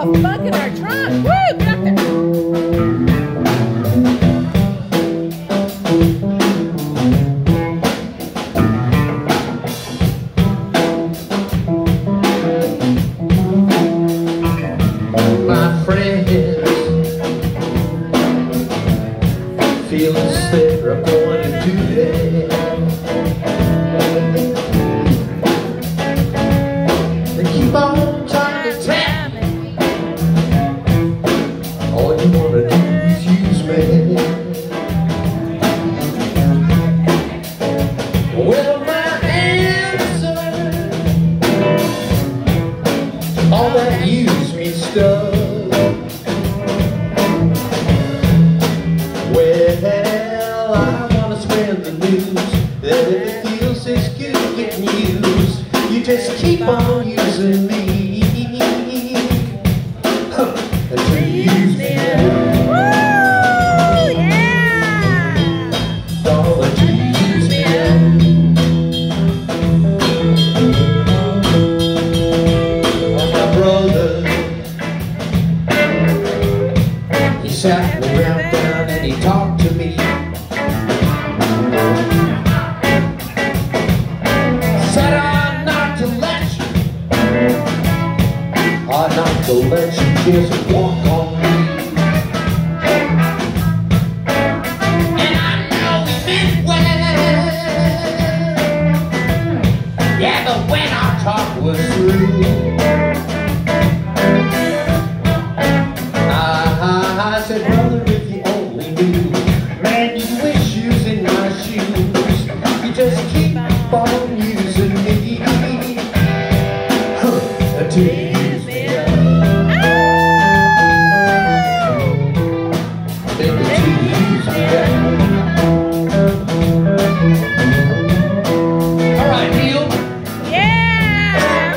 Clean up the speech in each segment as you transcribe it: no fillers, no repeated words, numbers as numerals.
Oh, funk in our trunk. Woo, get up there. My friends, feeling they're going to do that. They keep on trying to tap me. All you want to do is use me. Well, my answer, all that use me stuff. Well, I want to spread the news that if it feels this good getting used, you just keep on using me. Until you use me. Woo, yeah. Oh, until you use me. Oh, my brother, he sat me around down and he talked to me. Said I'm not to let you, I'm not to let you just walk on me. And I know he meant well, yeah, but when our talk was through, I said, brother, if you only knew, man, you wish you was in my shoes. You just keep on using me until you use me up. Until you use me up. All right, Neil. Yeah.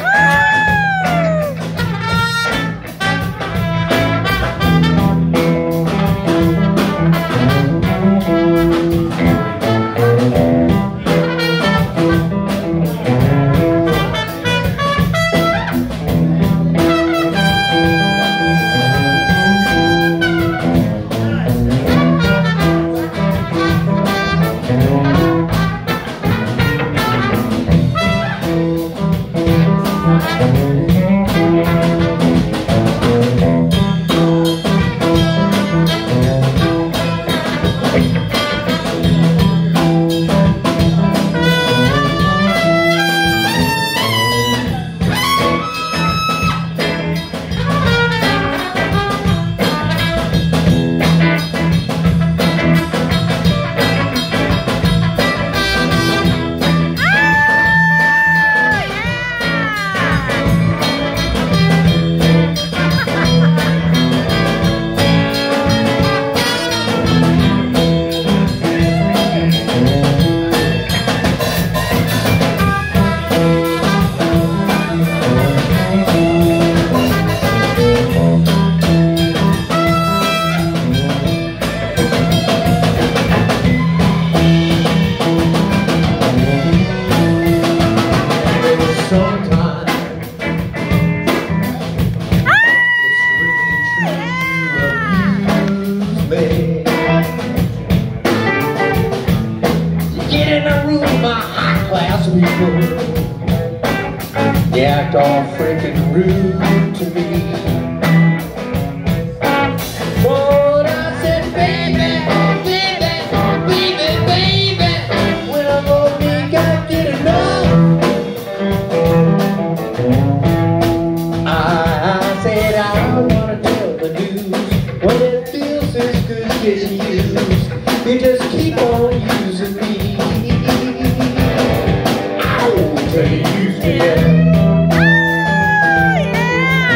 They act all freaking rude to me. But I said, baby, baby, baby, baby, when I'm on me, I get enough. I said, I wanna tell the news when it feels this good getting used. You just keep on using me. Ow, till you use me.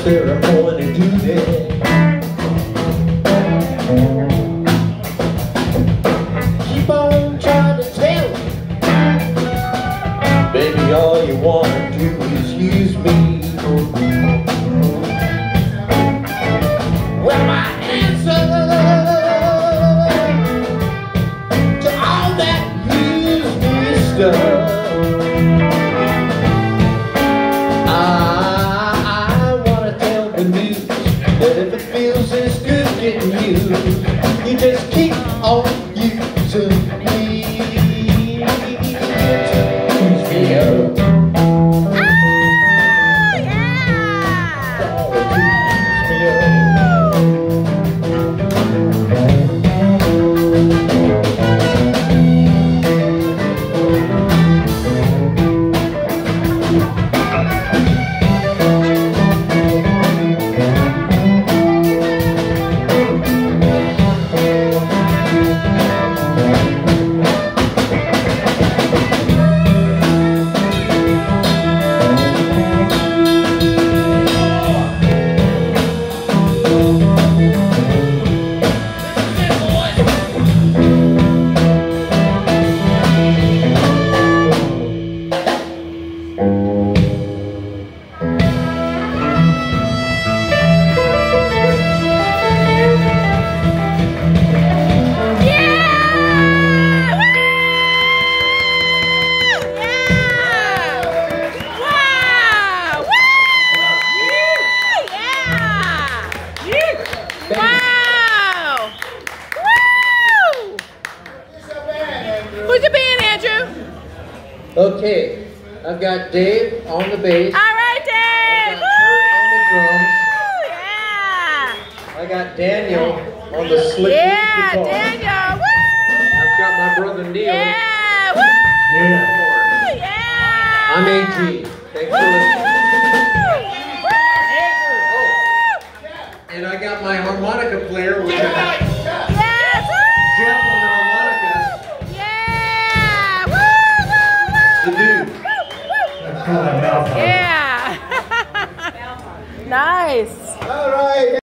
ceremony today. Keep on trying to tell me, baby, all you wanna do is use me. Well, my answer to all that use me stuff, I wanna tell the news that if it feels as good getting used, you just keep on using me. Use me up. Wow! Woo! Who's your band, Andrew? Okay, I've got Dave on the bass. All right, Dave! I've got Kurt on the drums. Yeah! I got Daniel on the slick lead Yeah, guitar. Daniel! Woo! I've got my brother Neil. Yeah! Woo! Yeah. Yeah! I'm AG. Thanks for listening. And I got my harmonica player, which I have Yes! Jeff on the harmonica. Yeah! Woo! The dude. Yeah! Nice! All right.